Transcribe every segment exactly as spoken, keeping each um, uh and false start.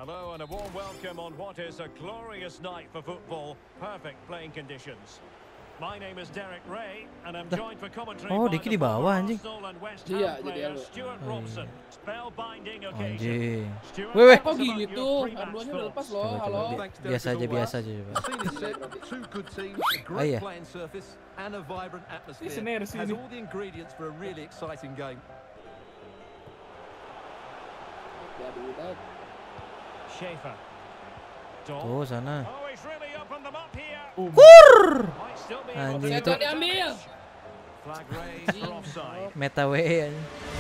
Hello and a warm welcome on what is a glorious night for football. Perfect playing conditions. My name is Derek Ray and I'm joined for commentary oh, by Diki di bawah anjing. Iya, player Stuart Robson. Spellbinding occasion. Anjing. Stuart, Weh, weh. Kok gitu? Arduanya udah lepas loh. Halo. Biasa aja, biasa aja coba. Two good teams, a Oh, great iya. playing surface and a vibrant atmosphere. Sini, Has sini. all the ingredients for a really exciting game. Schaefer. Tuh sana. Oh, he's really opened them up here. Kur. Might still be able Anjing to itu take diambil. damage. Flag raised for offside. meta W anjing.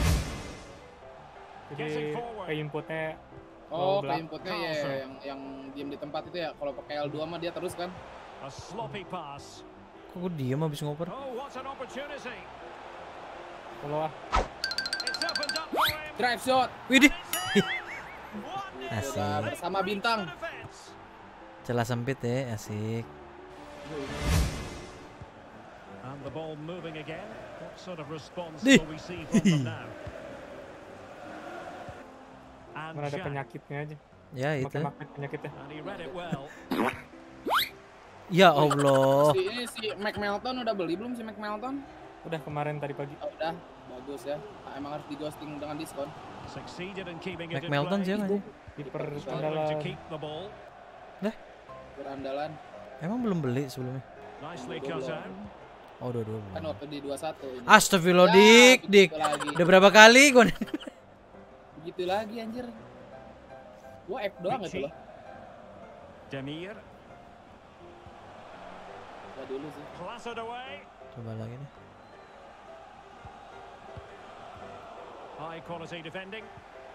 Jadi kayak inputnya Oh, Goblok. kayak inputnya ya yang yang diem di tempat itu ya. Kalau pakai L dua mah dia terus kan. A sloppy pass. Kok gue diem abis ngoper? Oh, what an opportunity. kalau ah It's opened up for him. Drive shot. Widih. one nil. Asik. Bersama bintang. Defense. Celah sempit ya, asik. And the ball moving again. What sort of response Di. will we see from them now? And mana ada Jack. penyakitnya aja. Ya itu. Makin makin penyakitnya. And he read it well. Ya Allah. Si ini si Mac Melton udah beli belum si Mac Melton? Udah kemarin tadi pagi. Oh, udah. Bagus ya. Nah, emang harus di ghosting dengan diskon. Succeeded in keeping it Mac in Melton play. siapa nih? Kiper Struggling to andalan. keep the ball. Berandalan. Emang belum beli sebelumnya? Nicely cut out. Oh, dua-dua. Kan waktu di dua satu ini. Astagfirullah, Ya, dik, begitu dik. lagi. Udah berapa kali gue? Begitu lagi anjir. Gua F doang itu loh. Demir. Gak dulu sih. Clattered away. Coba lagi nih. High quality defending.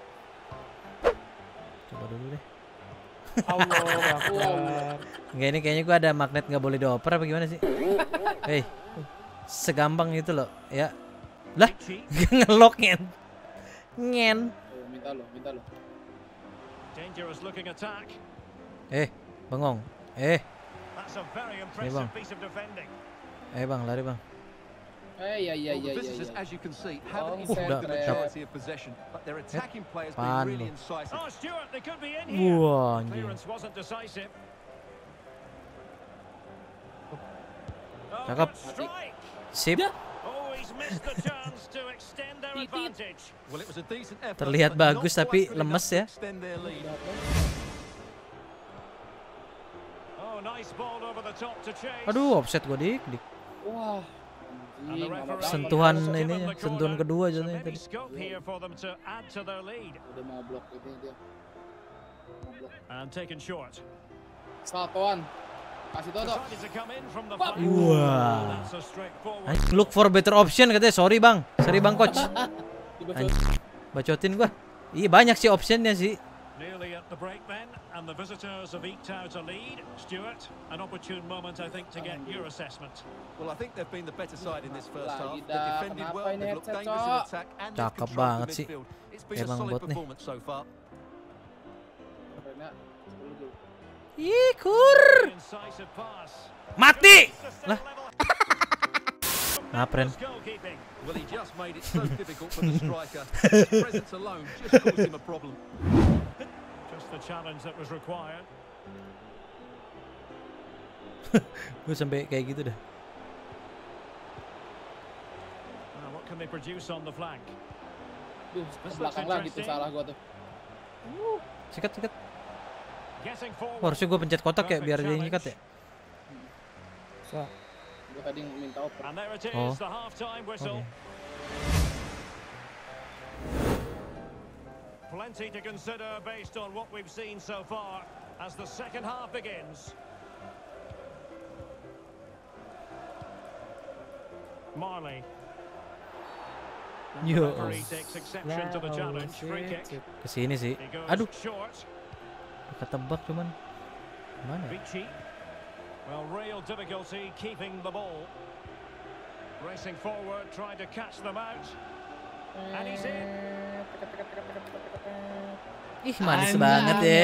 Coba dulu deh. Allah Akbar. Enggak, ini kayaknya gue ada magnet nggak boleh dioper apa gimana sih? Hei, segampang itu loh, ya. Lah, ngelok ngen. Ngen. Oh, minta lo, minta lo. Dangerous looking attack. Eh, bengong. Eh, That's a very bang. impressive piece of defending. eh bang, lari bang. Eh, iya iya Well, iya the iya. visitors, iya. as you can see, Oh, haven't uh, enjoyed the udah. majority of possession, but their attacking players been Pan really lo. incisive. Oh, Stuart, they could be in here. Wah, anjing. Clearance wasn't decisive. Oh, Cakep. good strike. Sip. Oh, he's missed the chance to extend their advantage. Well, it was a decent effort, Terlihat but not bagus, quite tapi good lemes enough to ya. extend their lead. Oh, nice ball over the top to chase. Aduh, offset gue dik, dik. Wah. And the Anjing, nggak referee apa-apa. Sentuhan has given ininya, the sentuhan corner. kedua So jadinya maybe tadi. scope here for them to add to their lead. Udah mau blok itu dia. Mau blok. And taken short. Saltoan. Kasih Toto. Decided to come in from the Wah. flank. Wah. That's a straightforward. Anjing, look for better option katanya. Sorry bang, sorry bang coach. Dibaca. Anjing, bacotin gua. Iya banyak sih optionnya sih. Nearly at the break then, and the visitors have eked out a lead. Stuart, an opportune moment, I think, to get your assessment. Well, I think they've been the better side in this first Lagi half. They've dah, defended kenapa well, ini they've looked headset, dangerous in Cok? attack, and they've Cakep controlled banget the sih. midfield. It's been a Emang solid bot nih. performance so far. Karena sepuluh gol. Ih, kur. Incisive pass. Mati. It's a set Lah. level. Ngapren. Goalkeeping. Well, he just made it so difficult for the striker. His presence alone just caused him a problem. Just the challenge that was required. Gue sampai kayak gitu dah. Now, what can they produce on the flank? Duh, ke belakang lagi tuh salah gua tuh. Sikat, sikat. Getting Oh, forward. harusnya gue pencet kotak ya biar dia nyikat ya. So, Gua tadi minta oper. And there it is, Oh. the half-time whistle. Oke. Plenty to consider based on what we've seen so far as the second half begins. Marley. And the Yo. referee takes exception to the challenge. Free kick. Kesini sih. He goes Aduh, short. ketebak cuman. Mana? ya? Vici. Well, real difficulty keeping the ball. Racing forward, trying to catch them out. And he's in. Ih, manis Anjay. banget ya.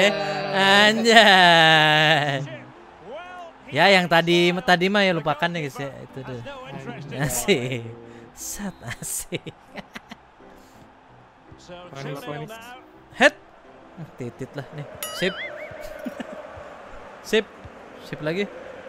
Anjay. Well, he Ya yang tadi tadi mah ya lupakan ya guys ya. Itu has tuh. no interest in Asik. Sat asik. So Keren two banget nil ini. now. Head. Hmm, titit lah nih. Sip. Sip. Sip lagi.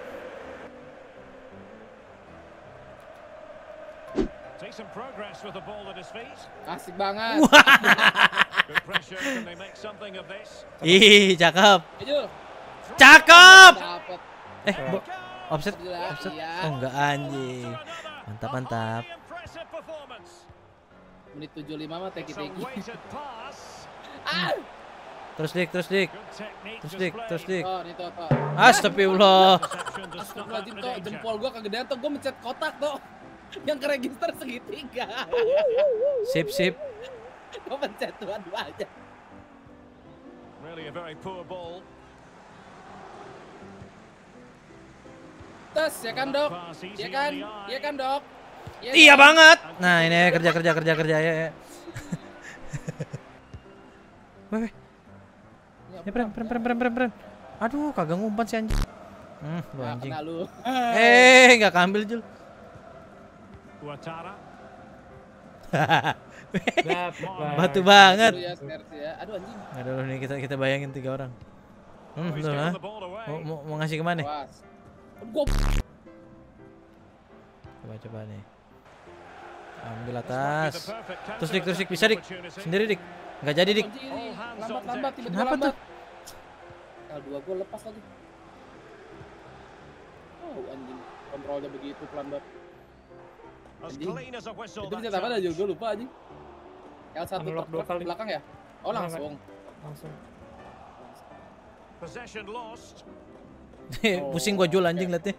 Decent progress with the ball at his feet. Asik banget. Good pressure. Can they make something of this? Ih, cakep. Ayo. Cakep. Dapat. Eh, bo- offset. Gila, Offset. iya. Oh, enggak anjing. Mantap, mantap. Highly impressive performance. Menit tujuh puluh lima mah It's a teki-teki. weighted pass. Ah. Terus dik, terus dik. Good technique Terus dik, displayed. terus dik. Oh, nih tuh, tuh. Astagfirullah. Perception to stop out Astagfirullahaladzim the tuh, danger. jempol gua kegedean tuh, gua mencet kotak tuh. Yang ke register segitiga. Sip, sip. Gua pencet dua-dua aja. Really a very poor ball. Tes, ya kan dok? Pass easy Ya on kan? the eye. Ya kan dok? Ya Iya kan? banget. Nah, ini kerja kerja kerja kerja ya. ya. Weh, weh. Ya pren, pren, pren, pren, pren, pren. Aduh, kagak ngumpan si anjing. Hmm, lu Nah, anjing. kena lu. Eh, nggak kambil Jul. Ouattara. Dapat. Batu banget. Dulu ya, Sersi ya. Aduh anjing. Aduh, nih kita kita bayangin tiga orang. Hmm, Oh, he's tuh, given ha? the ball away. Mau, mau, mau ngasih kemana? Was. Gua Coba coba nih. Ambil This might be atas. the perfect Terus dik, terus dik, bisa dik. opportunity. Sendiri dik. Nggak jadi dik. kunci All ini. hands Lambat on lambat deck. tiba-tiba Kenapa lambat. L dua gua lepas lagi. Oh anjing. Kontrolnya begitu pelan banget. As Anjing. clean as a whistle. Itu that bisa apa dah challenge. juga lupa anjing. L satu Unlock dua truk kali. belakang ya? Oh Enggak, langsung. Langsung. Possession lost. Pusing gua Jul anjing liatnya.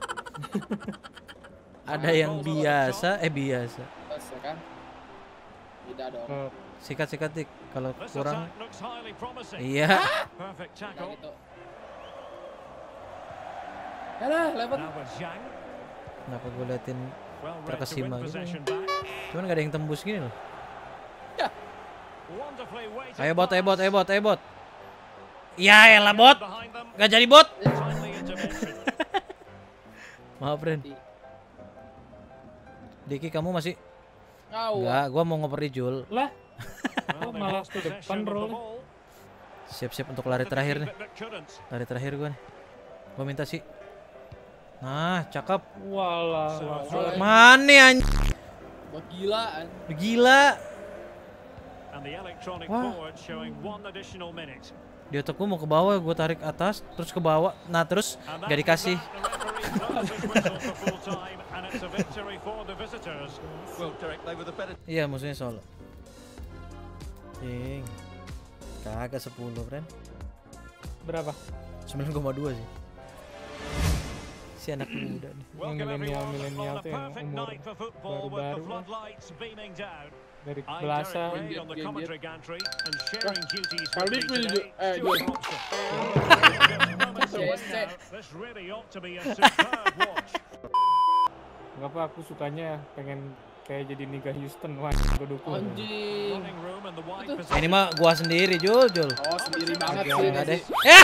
Ada yang biasa, eh biasa. Terus ya kan? Tidak dong. Ke Sikat sikat dik. Kalau This kurang, attack looks highly promising. iya. Perfect Kayak tackle. gitu. Yalah, lewat. Now with Zhang. Kenapa gue liatin? Well read to win Terkesima gitu. possession back. Cuman gak ada yang tembus gini loh. Wonderfully weighted Ayo bot, ayo bot, pass. ayo bot, ayo bot. Ya elah bot. Behind them. Gak jadi bot. Timely intervention. Maaf Ren. Diki kamu masih? Ngau. Enggak, gua mau ngoper di Jul. lah, Well, they malah lost ke depan possession of the roll. ball. Siap-siap untuk lari terakhir nih. But couldn't. Lari terakhir gua nih. Gua minta sih. Nah, cakep. walah, So, walah. throw-in. Mana anjing? Buat gila an. Gila. And the electronic Wah. board showing one additional minute. Di otak gua mau ke bawah, gua tarik atas, terus ke bawah. Nah, terus And gak that dikasih. was that. The referee blows his whistle for full time, and it's a victory for the visitors. Well, Derek, they were the better. Iya, musuhnya Solo. Cing. Kagak sepuluh, Ren. Berapa? sembilan koma dua sih. Si anak muda nih. Welcome milenial- everyone milenial on a tuh yang perfect umur night for football with the baru-baru lah. floodlights beaming down. Dari I'm belasan. Derek Ray on the Game, game, commentary gantry and sharing duties with Balik me nih, today, Ju- eh, Stuart Ju. Robson. Just moments away Yes, now. This really ought to be a superb watch. Enggak apa, aku sukanya pengen kayak jadi Niga Houston. Wah, gue dukung. Anjing. Running room and the wide Itu. position. Ini mah gua sendiri, Jul, Jul. Oh sendiri banget Agak sih Enggak ini deh. sih. Ya.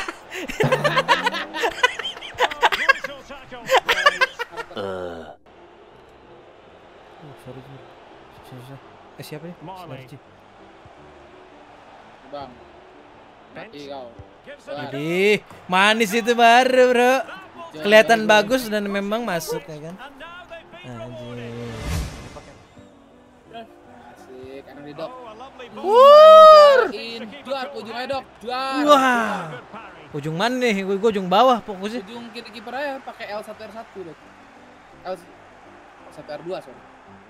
Crucial tackle. Oh, sorry, Jul. Susah, susah. Eh, siapa nih? Marley. Sarji. Bang. Mati kau. Gives it a Waduh. Ih, manis itu baru, Bro. That will Kelihatan bagus dan memang masuk ya kan. And now they've been rewarded. Anjing. Asik, anak di dok. Oh, a lovely ball. Wur. In, juar, ujung aja dok, juar. Wah. Good parry. Ujung mana nih? Gua, gua ujung bawah fokusnya. Ujung kiri kiper aja pakai L satu R satu dok. L satu R dua sorry.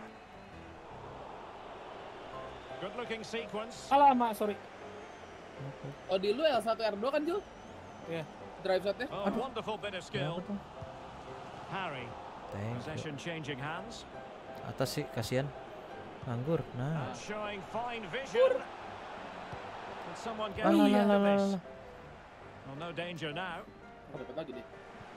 Good looking sequence. Salah, Mak, sorry. Oh di lu L satu R dua kan Jul? Iya. Drive shotnya? Oh, wonderful bit of skill. Kenapa tuh? Harry. Thank you. Possession changing hands. Atas sih, kasihan. Nganggur. Nah. And showing fine vision. Can someone get Lah, a lah, look lah, at lah, lah, this? lah. Well, no danger now. Oh, dapat lagi deh.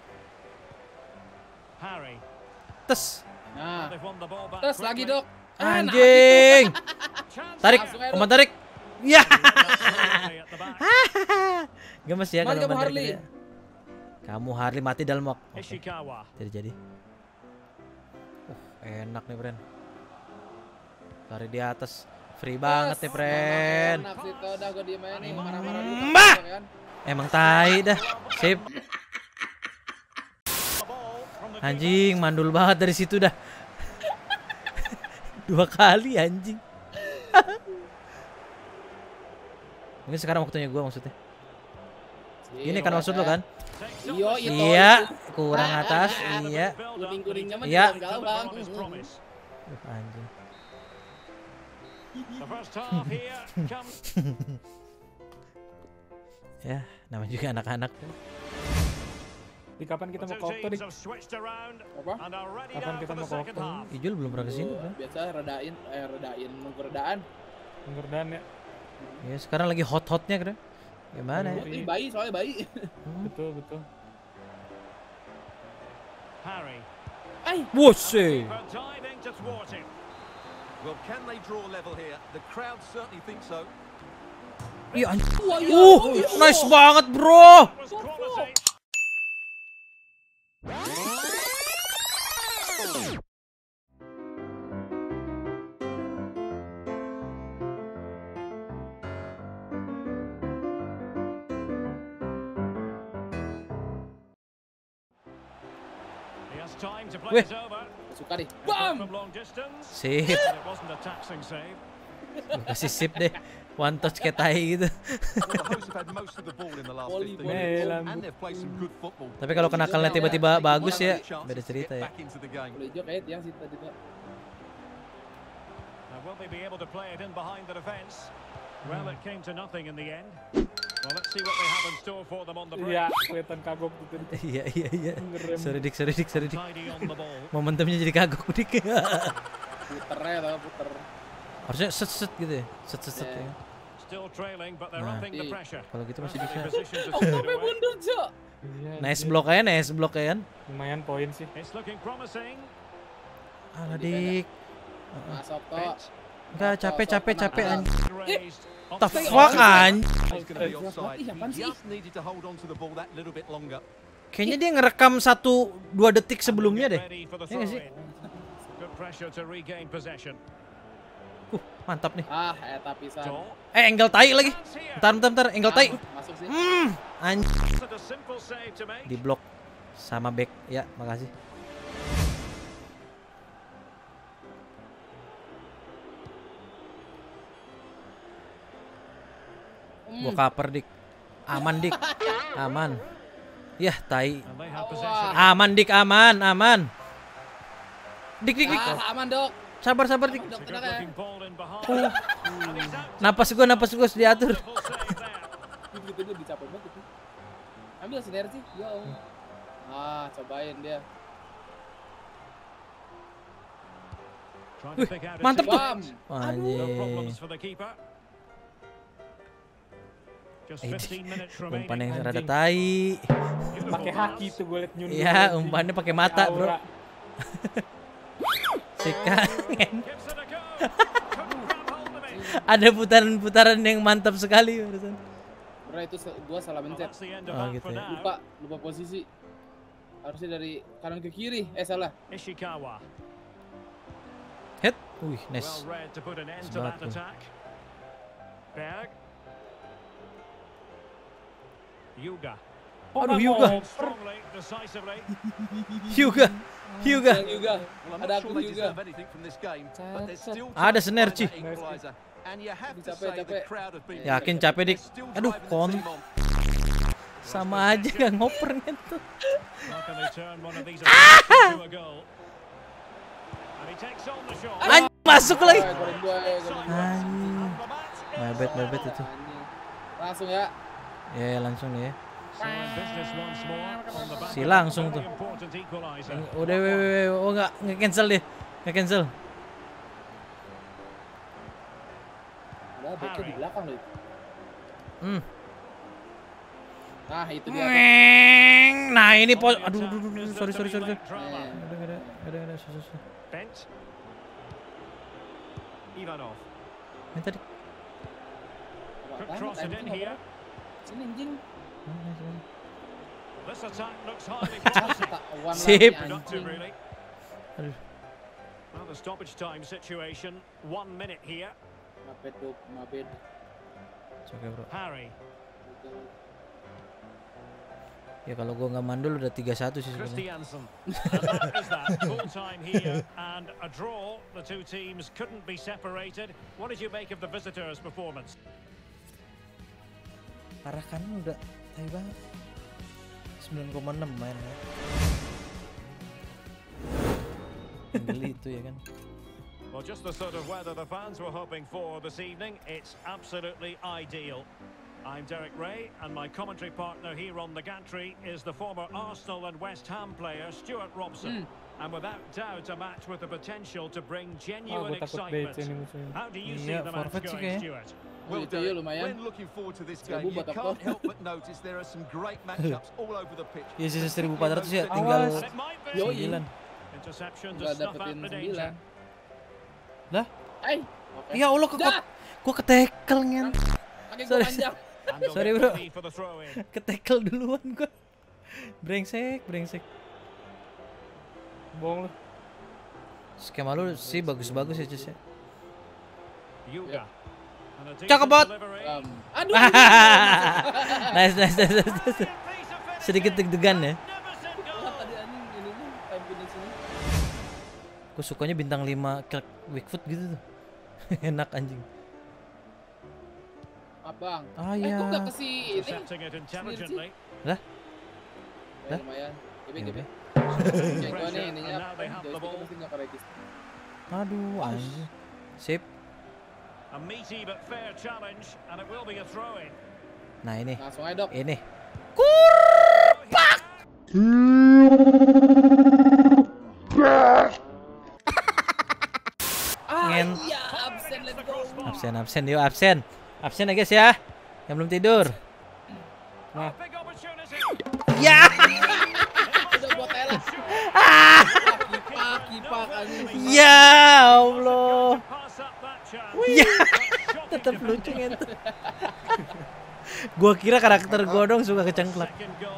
Harry. Tes. Nah, They've won the ball back terus lagi quickly. dok. Ah, nah, Anjing. Chance Tarik, now. Langsung aja, umpan Dok. tarik. Ya. Harley at the back. Gak masih ya Mari kalau kamu, umpan tarik Harley. gitu ya. Kamu Harley mati dalam waktu. Oke, Ishikawa. jadi jadi. Uh, enak nih, Bren. Lari di atas. Free banget nih, friend. Enak sih, tuh udah gue diem aja nih, marah-marah dulu. Mbah! Kan? Emang tai dah. Sip. Anjing, mandul banget dari situ dah. Dua kali anjing. Mungkin sekarang waktunya gua maksudnya. Ini kan maksud lo kan? Iyo, itu. Iya, kurang atas. Iya. Kuning-kuningnya mah Iya. galau, Bang. Uh, anjing. The first half here comes. Ya, namanya juga anak-anak. Di kapan kita mau The ke Okto, two Dik? teams have switched around Apa? and are ready Kapan now kita for the mau ke second Okto? half. Ijul belum pernah kesini kan? Biasa redain, eh redain, nunggu redaan. Ngerdan ya. Ya, sekarang lagi hot-hotnya kan? Gimana ya? Ini bayi, soalnya bayi. Hmm. Betul, betul. Harry. Ay, Wose. Keeper diving to thwart him. Well, can they draw level here? The crowd certainly think so. Iya anjing. wah, iya, Uh, oh, iya. nice banget, bro. Was quality. He has time to play Weh. it over. Suka nih. Bam! Bam! From long distance. Sip. But it wasn't a taxing save. Gua kasih sip deh. One touch kayak tai gitu. Well, the hosts have had most of the ball in the last Volley, fifteen volley. minutes, Eh, and lambut. they've played some good football. Tapi kalau kenakalnya tiba-tiba bagus ya, beda cerita ya. Back into the game. Boleh hijau kayak tiang sih tadi tuh. Now, will they be able to play it in behind the defence? Well, it came to nothing in the end. Well, let's see what they have in store for them on the break. Iya, kelihatan kagok gitu. Iya iya iya. Ngerem. Sorry dik, sorry dik, sorry dik. Tidy on the ball. Momentumnya jadi kagok dik. Puternya tau, puter. Harusnya set set gitu ya. Set set set Eh. ya. Still trailing, but they're Nah. upping the Iya. pressure. Kalau gitu masih Perfectly bisa. positioned to Oh, send it sampai away. mundur, Cok. Iya, Nice anjir. block ya, nice block ya kan. Lumayan poin sih. It's looking promising. Alah dik. Masuk, Tok. Bent. Enggak capek capek capek anjing. Raised. The Offside. fuck anjing. He's going to be offside. Ih, apaan He sih? just needed to hold on to the ball that little bit longer. Kayaknya dia ngerekam satu dua detik sebelumnya deh. Ready for the Iya nggak sih? throw-in. Good pressure to regain possession. Uh, mantap nih. Ah, eta pisan. Doll. Eh, angle tai lagi. Chance here. Bentar bentar bentar, angle tai. Ah, masuk sih. Hmm, anjing. Wanted a simple save to make. Di blok sama back. Ya, makasih. Gua cover dik. Aman dik. Aman. Yah, tai. And they have Wah. possession. Aman dik, aman, aman. Dik dik dik. Ah, aman, Dok. Sabar sabar dik. It's a Dok, good tenang ya. looking ball in behind. And he's out. Napas gua, napas gua harus diatur. Wonderful save there. Gitu dia dicapai banget itu. Ambil sinergi. Yo. Ah, cobain dia. Trying to pick out a mantep tuh. Bam. No Anjing. problems for the keeper. Just Eh, fifteen minutes remaining. Umpan yang rada Anjing. tai. Beautiful Pakai pass. haki tuh gue liat nyundul. Iya, anjing. umpannya pakai mata, bro. Aura. Si kangen. Gives it a go. Couldn't grab hold of it. Ada putaran-putaran yang mantap sekali barusan. Bro, itu se- gua salah Well, mencet. that's the end of Oh, that gitu for ya. now. Lupa, lupa posisi. Harusnya dari kanan ke kiri. Eh, salah. Ishikawa. Head. Wih, nice. Well read to put an end to Semangat that tuh. attack. Berg. Yuga. Aduh, Yuga. Strongly, decisively. Hyuga. Hyuga. Yang juga. Well, I'm Ada not aku sure they juga. deserve anything from this game, but there's still Ada time to sinergi. find that equalizer. And you have to Capek, say the capek. crowd have been Yakin capek dik. They're still Aduh, driving the kon. team on. Sama aja gak ngoper gitu. How can they turn one of these attacks into a goal? And he takes on the shot. Anjing, masuk lagi. Eh, goreng gua, eh, goreng gua. Anjing. And the match My is bad, my on. bad itu. Anjing. Langsung ya. Ya, ya, langsung nih ya. So in business once more on the back Si of langsung a tuh. very important equalizer. Udah, weh, weh, weh. Oh enggak, nge-cancel deh. Nge-cancel. Udah, backnya di belakang loh itu. Hmm. Nah, itu dia. Nah, ini On pos. the Aduh, attack aduh, aduh, is sorry, the sorry, sorry. sorry. drama. Eh. Ada, ada, ada, ada, susah, susah. Bent. Ivanov. Ini tadi. Could Apaan? cross it in Anjing, here. apa? Sini anjing. Mana, mana? This attack looks highly promising. Tak one Sip. lagi, Productive, anjing. really. Aduh. Well, the stoppage time situation, one minute here. Mabed tuh, Mabed. Oke bro. Harry. Ya kalau gua nggak mandul udah tiga satu sih sebenarnya. Christiansen. And that is that. Full time here and a draw. The two teams couldn't be separated. What did you make of the visitors' performance? Parah kan udah tai banget. sembilan koma enam main ya. Geli itu ya kan. Well, just the sort of weather the fans were hoping for this evening. It's absolutely ideal. I'm Derek Ray, and my commentary partner here on the gantry is the former Arsenal and West Ham player Stuart Robson. Mm. And without doubt, a match with the potential to bring genuine oh, excitement. How do you see yeah, the match going, Stuart? Well, Derek, when looking forward to this game, you can't help but notice there are some great matchups all over the pitch. Ya sisa seribu empat ratus ya, tinggal sembilan. Interception to snuff out the danger. Lah? Hai. Ya Allah, kok gua ketekel ngen. Sorry. Sorry bro. Ketekel duluan gua. Brengsek, brengsek. Bohong lu. Skema lu sih bagus-bagus ya, Cus ya. Yuga. Cakep banget. Um, aduh. Nice, nice, nice, nice. Sedikit deg-degan ya. Gue sukanya bintang lima Wickfoot gitu tuh. Enak anjing. Abang. Ah eh, ya. kok gak ke si ini? Lah? Lah? Lumayan. Gebe, gebe. Yang gua nih, ininya joysticknya mesti gak ke-register. Aduh, anjing. Sip. A meaty but fair challenge, and it will be a throw-in. Nah ini. Langsung aja dok. Ini. Kurpak. Ngen. Ya, absen, let's go. Absen, absen, yuk absen. Absen ya guys ya. Yang belum tidur. Nah. Ya. Udah buat telat. Kipak, kipak anjing. Ya Allah. Ya. Tetap lucu gitu. Gua kira karakter gua dong suka kecengklak.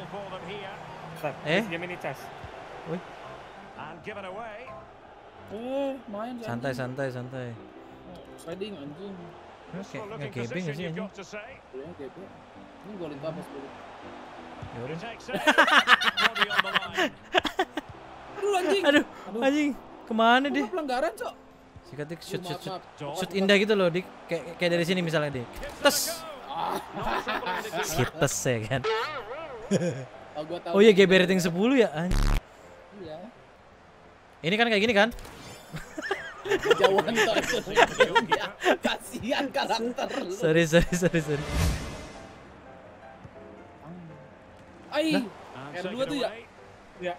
Eh? Game ini cas. Wih. Eh, main Santai, santai, santai. Sliding anjing. Oke, nggak gaping nggak sih anjing? Ya, gaping. Ini golin apa sepuluh? Ya udah. Aduh anjing. Aduh, anjing. Kemana dia? Pelanggaran, Cok. Sikatik shoot, shoot, shoot. Shoot indah gitu loh, Dik. Kayak kayak dari sini misalnya, Dik. Tes. Tes ya kan. Oh, gua tahu. Oh iya, G B rating sepuluh ya, anjing. Iya. Ini kan kayak gini kan? Jauhan toh itu. Kasihan karakter lu. Sorry, sorry, sorry, sorry. Ai, R dua tuh ya? Ya.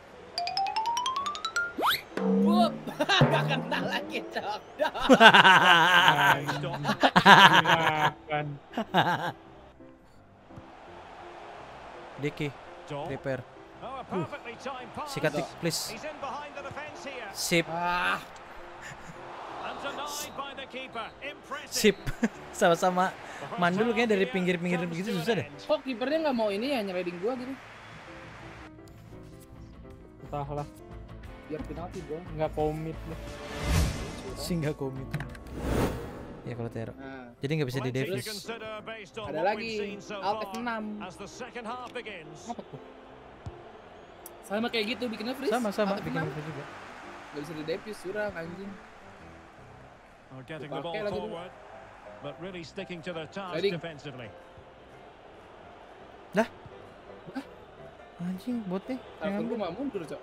Bup. Gak kena lagi, Cok. Kan. Diki, prepare. Uh. Sikatik, please. Sip. Ah. Sip. Sama-sama mandul kayaknya dari pinggir-pinggir begitu susah deh. Kok kipernya nggak mau ini ya nyeliding gua gitu? Entahlah. Biar penalti gua. Nggak komit deh. Si nggak komit. Ya kalau Tero. Nah. Jadi nggak bisa di Davis. Ada lagi Alt F enam. Apa tuh? Sama kayak gitu bikinnya freeze. Sama sama Alt F bikin enam. itu juga. Gak bisa di defuse curang anjing. Are getting the ball forward, but really sticking to their task Ready. defensively. Dah. Anjing bot nih. Telepon gua nggak mundur, Cok.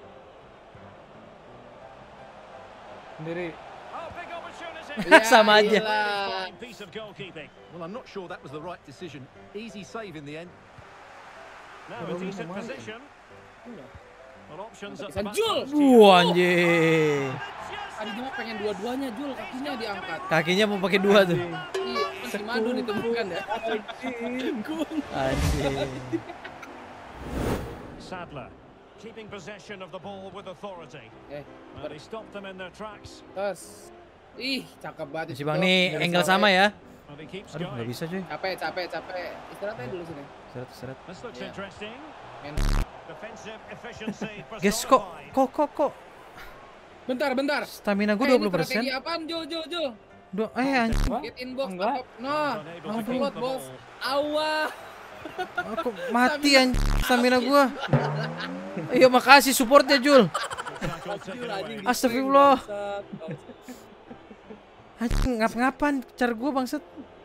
Sendiri. Oh, big opportunity. Ya, Sama aja. gila. Fine piece of goalkeeping. Well, I'm not sure that was the right decision. Easy save in the end. Now a decent position. Well, options at the back Jul. post here. Wah anjing. Tadi dia mah pengen dua-duanya, Jul, kakinya diangkat. Kakinya mau pakai dua tuh. Iya, si Madu ditemukan ya. Anjing. Sadler keeping possession of the ball with authority. Eh, Well, he stopped them in their tracks. terus. Ih, cakep banget Si itu. Bang nih Dari angle sawah. sama ya. Well, he keeps Aduh nggak going. bisa cuy. Capek, capek, capek. Istirahat aja dulu sini. Seret seret. This looks Yeah. interesting. Men. Defensive efficiency Guys kok personified. kok kok kok Bentar, bentar. stamina gue Eh, dua ini puluh persen. strategi apaan, Jul, Jul, Jul? Do eh anjing. Get in box. Enggak. Apa? Nah, Unable to keluar keep the bos. ball. Awah. Aku mati anjing stamina gua. Iya makasih supportnya Jul. Tackle taken away. Astagfirullah. Anjing ngap-ngapan cara gua bangsat.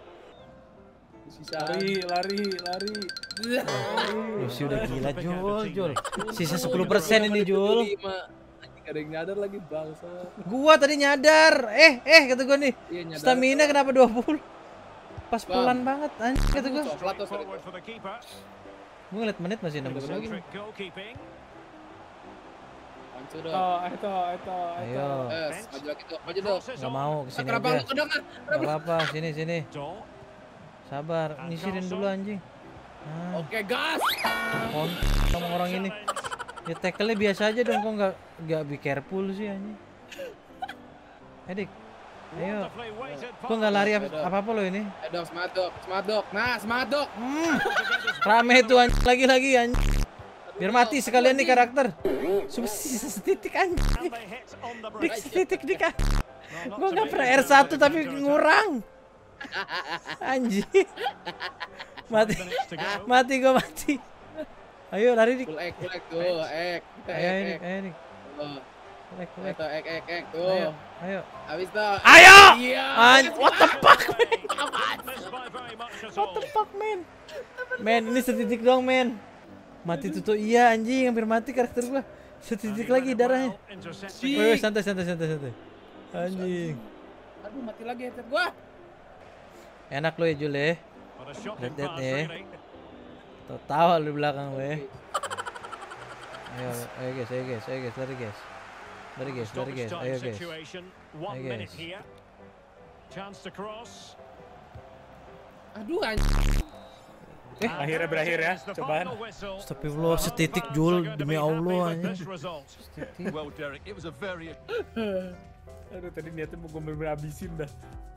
Lari, lari, lari. Lu sih udah gila Jul, Jul. Sisa sepuluh persen ini Jul. Ada yang nyadar lagi bangsa. Gua tadi nyadar. Eh, eh kata gua nih. Iya nyadar. Stamina kenapa dua puluh? Pas Bang. pelan banget anjing kata gua. Coklat tuh, sorry. Forward for the keeper. Gua ngeliat menit masih enam belas lagi. Trick goalkeeping. Pancu dong. Oh, itu, itu, Ayo. Eh, maju lagi tuh, maju dong. Crosses Enggak on. mau kesini Kenapa aja. lu kedok ah? Enggak apa-apa, sini sini. Doll. Sabar, nyisirin dulu anjing. Ah, Oke, gas. kon sama orang ini. Ya tackle-nya biasa aja dong, kok nggak nggak be careful sih anjing. Edik, ayo. Wonderfully weighted Gua nggak lari apa apa lo ini. Eh dong, semangat dok, semangat dok. Nah, semangat dok. Hmm, rame tuh anjing lagi-lagi anjing. Biar mati sekalian nih karakter. Cuma sisa setitik anjing. And they hit on the Dik break. setitik dik ah. Well, not Gua to nggak be pernah taken R satu advantage tapi of. ngurang. Anjing. Mati. Minutes to go. Mati gua mati. Ayo lari dik. Full egg, full egg tuh, egg. Kita Ayo egg, ini, egg. ayo dik. Tuh, Lek, lek. itu egg, egg, egg Ayo, tuh. ayo. Habis tuh. Ayo! Iya. An- what the fuck? Missed by very much at What the all. fuck, man? Man, ini setitik dong, man. Mati tuh tuh iya anjing, hampir mati karakter gua. Setitik And he lagi read it darahnya. well, intercepting. Woi, woi, santai santai santai santai. Anjing. Aduh, mati lagi headset gua. Enak lo ya Jul ya. What a shocking Lihat-lihat pass, nih. really. Tuh tawa lu di belakang gue. Ayo, ayo guys, ayo guys, ayo guys, lari guys. Lari guys, lari Stoppage guys, time ayo guys. situation. One Ayo, minute guys. here. Chance to cross. Aduh, anjing. Eh, And akhirnya there berakhir it ya, is, the cobaan. final whistle. Astagfirullah, The setitik fans Jul, are going to demi be happy Allah with anjing. this result. Well, Derek, it was a very Aduh, tadi niatnya mau gue bener-bener habisin dah.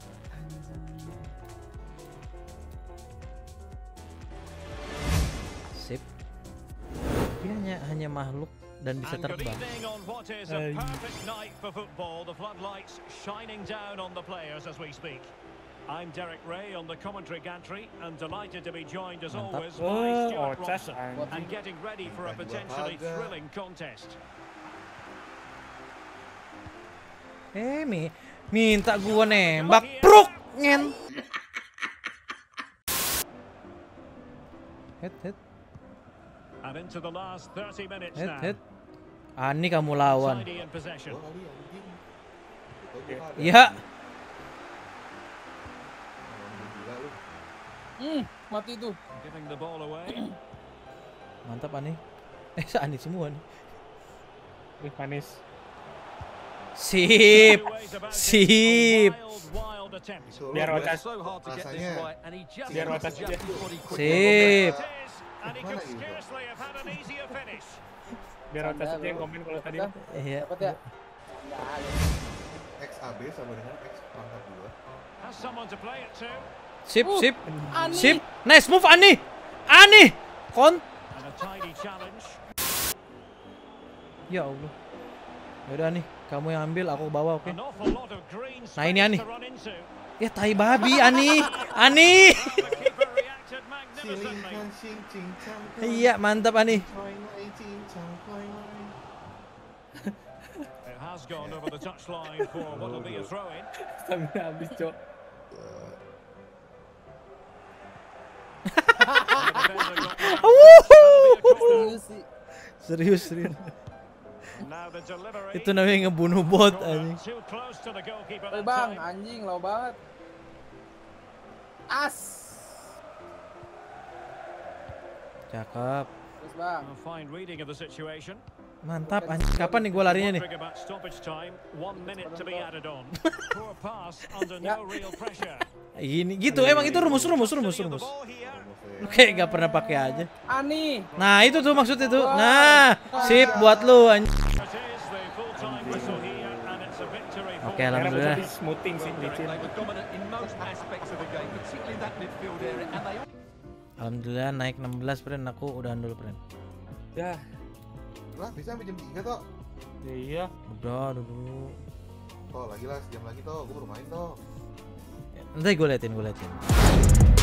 Sip. Dia hanya hanya makhluk dan bisa And good terbang. evening on what is a Ay. perfect night for football. The floodlights shining down on the players as we speak. I'm Derek Ray on the commentary gantry and delighted to be joined as Mantap. always by Oh, Stuart Ocas Robson anjing. and getting ready for a potentially thrilling contest. Eh, mi minta gua nembak, pruk ngen. Hit, hit, And into the last thirty minutes hit, now. hit. Ani kamu lawan. Tidy in possession. Iya. Hmm, mati tuh. Giving the ball away. Mantap Ani. Eh, Ani semua nih. Ih, manis. Sip. Two ways about it. Sip. A wild, wild attempt. Biar It's Ocas. so hard to get this Rasanya- right, and he just Biar has to Ocas adjust aja. his body quickly. Sip. It is, and he could Mana ini? scarcely have had an easier finish. Biar Ocas aja yang komen kalau tadi. Iya. Dapat ya? Enggak ada. X A B sama dengan X pangkat dua. Has someone to play it to. Sip, Uh, sip. Ani. Sip. Nice move Ani. Ani. Kon. And a tidy challenge. Ya Allah. Yaudah nih, kamu yang ambil, aku bawa, oke? An awful lot of green Nah, ini space Ani. to run into. Ya tai babi Ani. Ani. The keeper reacted magnificently. Silingkan sing cing cang. Iya, mantap Ani. Coy, nai, cing cang, coy, nai. It has gone over the touchline for what will be a throw-in. Stamina habis, Cok. And the defender got the bounce. That'll be a corner. Serius sih. Serius, serius. Now the delivery. Itu namanya ngebunuh bot Corner anjing. too close to the goalkeeper Oi that bang, time. anjing low banget. As. Cakep. Terus bang. A fine reading of the situation. Mantap anjing. Kapan nih gua larinya nih? Wondering about stoppage time. One minute to be added on. Poor pass under no real pressure. Gini, gitu. Emang itu rumus, rumus, rumus, Custody of the rumus. ball here. Lu kayak gak pernah pakai aja. Ani. Nah, itu tuh maksudnya tuh. Nah, sip buat lu anjing. It is the full-time whistle here, and it's a victory for Oke, Karena alhamdulillah. tadi smoothing sih, licin. They were dominant in most aspects of the game, particularly that midfield area, and they Alhamdulillah naik enam belas friend, aku udah andul friend. Ya, Lah, bisa sampai jam tiga toh. ya iya. Udah, udah dulu. Toh, lagi lah, sejam lagi toh. Gue baru main toh. Nanti gue liatin, gue liatin.